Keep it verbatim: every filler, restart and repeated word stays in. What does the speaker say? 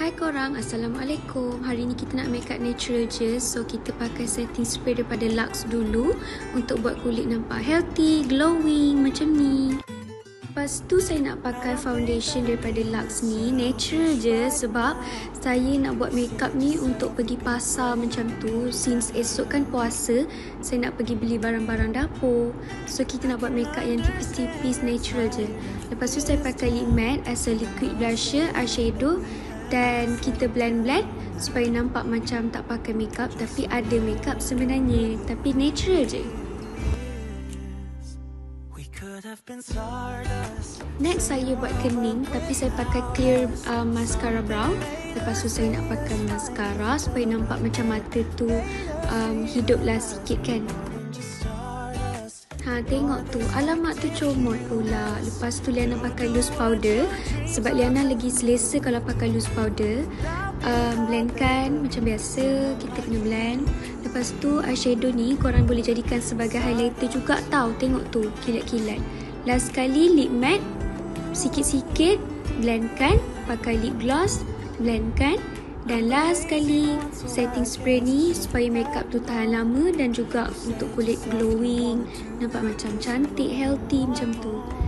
Hai korang, Assalamualaikum. Hari ni kita nak make up natural je. So kita pakai setting spray daripada Lux dulu untuk buat kulit nampak healthy, glowing macam ni. Lepas tu saya nak pakai foundation daripada Lux ni, natural je sebab saya nak buat makeup ni untuk pergi pasar macam tu. Since esok kan puasa, saya nak pergi beli barang-barang dapur. So kita nak buat makeup yang tipis-tipis, natural je. Lepas tu saya pakai lip matte as a liquid blusher, eyeshadow, dan kita blend-blend supaya nampak macam tak pakai makeup tapi ada makeup sebenarnya, tapi natural je. Next saya buat kening tapi saya pakai clear uh, mascara brow. Lepas tu saya nak pakai mascara supaya nampak macam mata tu um, hiduplah sikit kan. Ha, tengok tu, alamak tu comot pula. Lepas tu Liana pakai loose powder sebab Liana lagi selesa kalau pakai loose powder. um, Blendkan macam biasa, kita kena blend. Lepas tu eyeshadow ni korang boleh jadikan sebagai highlighter juga tau. Tengok tu, kilat-kilat. Last sekali lip matte, sikit-sikit blendkan. Pakai lip gloss, blendkan. Dan last sekali setting spray ni supaya makeup tu tahan lama dan juga untuk kulit glowing, nampak macam cantik, healthy macam tu.